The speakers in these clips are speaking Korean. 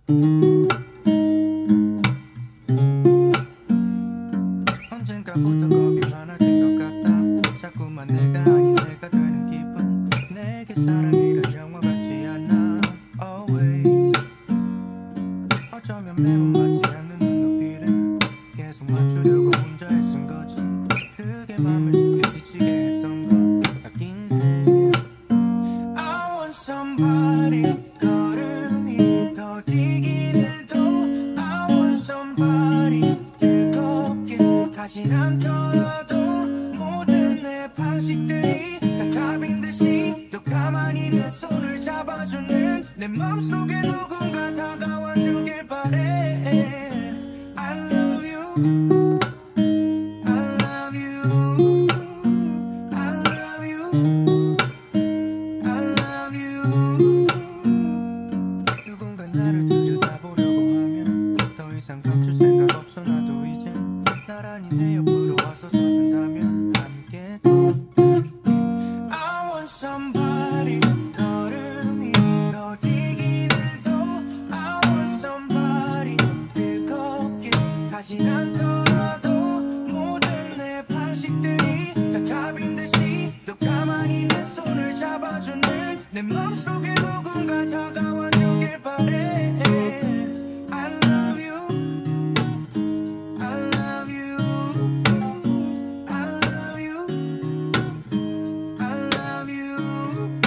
언젠가부터 겁이 많아진 것 같아. 자꾸만 내가 아닌 내가 되는 기분. 내게 사랑이란 영화 같지 않아. Always 어쩌면 매번 맞지 않는 눈높이를 계속 맞추려고 혼자 애쓴 거지. 그게 맘을 쉽게 지치게 했던 것 같긴 해. I want somebody. 걸음이 더디긴 해도 I want somebody. 뜨겁게 타진 않더라도 모든 내 방식들이 다 답인 듯이 또 가만히 내 손을 잡아주는 내 맘속에 누군가 다가와 주길 바래. I love you. I love you. I love you. I love you. 누군가 나를 들여다보려고 하면 더 이상 감출 생각 없어. 나도 이젠 나란히 내 옆으로 와서 서준다면 함께고. I want somebody. 걸음이 더디긴 해도 I want somebody. 뜨겁게 타진 않더라도 모든 내 방식들이 다 답인 듯이 또 가만히 내 손을 잡아주는 내 맘속에 누군가 다가와 주길 바래. I love you. I love you. I love you. I love you.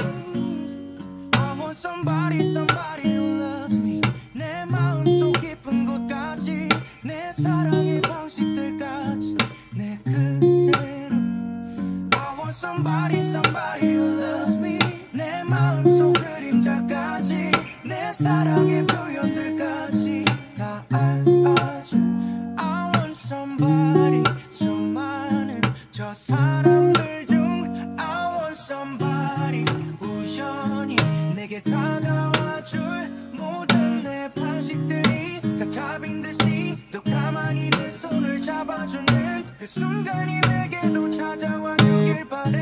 I want somebody, somebody who loves me. 내 마음속 깊은 곳까지 내 사랑의 방식들까지 내 그대로. I want somebody, somebody who loves me. 내 마음속 그림자까지 내 사랑의 표현들까지 다 알아줘. I want somebody. 수많은 저 사람들 중 I want somebody. 우연히 내게 다가와줄 모든 내 방식들이 다 답인 듯이 또 가만히 내 손을 잡아주는 그 순간이 내게도 찾아와 주길 바래.